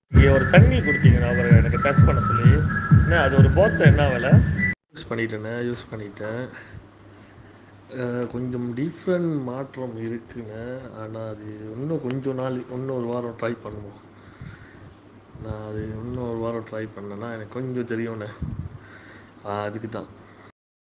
இங்கே ஒரு தண்ணி குடுத்தீங்கண்ணா அப்புறம் எனக்கு டெஸ்ட் பண்ண சொல்லி. என்ன அது ஒரு போத்தல் என்ன விலை? யூஸ் பண்ணிட்டேன். கொஞ்சம் டிஃப்ரெண்ட் மாற்றம் இருக்குங்க. ஆனால் அது இன்னும் கொஞ்சம் நாள் இன்னொரு வாரம் ட்ரை பண்ணுவோம். நான் அது இன்னும் ஒரு வாரம் ட்ரை பண்ணேன்னா எனக்கு கொஞ்சம் தெரியும்ண்ணே. அதுக்கு தான்